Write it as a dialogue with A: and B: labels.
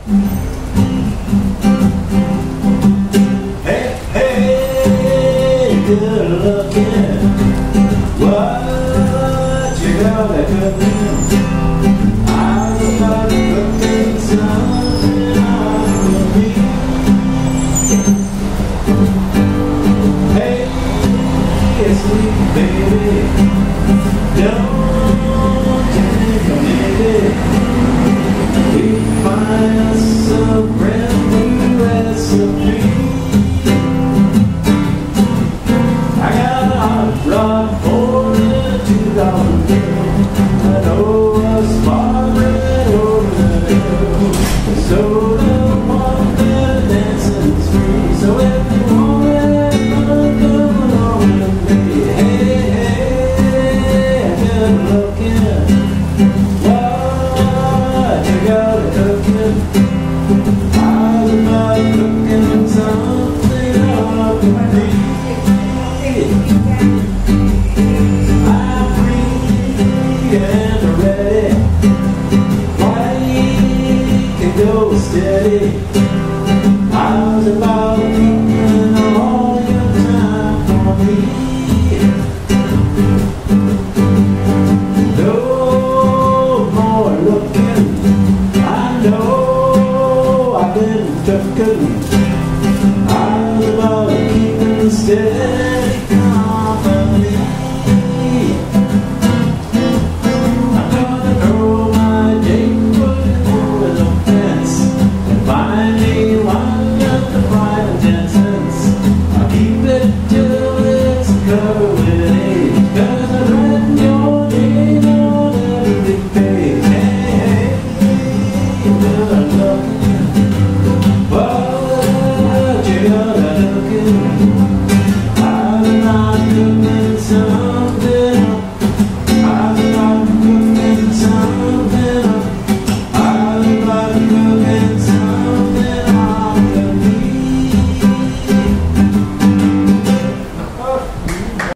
A: Hey, hey, good looking. What you gonna do? I was about to put something on me. Hey, sweet baby, don't you think I made it? We find us a brand new recipe. I got a hot rod for a $2 bill. I know a spot right over the hill. So the one that dancing's free. So if you want it, come along with me. Hey, hey, good looking. What you got cooking? I was about cooking something up with me. I'm free and ready. I can go steady. I was about keeping all your time for me. No more looking. I know I've been cooking. I was about keeping steady company. I'm gonna throw my Jakewood over the fence and find me one of the private dancers. I'll keep it till it's covered with age, 'cause I've written your name on every page. Hey, hey, good looking. What you got looking?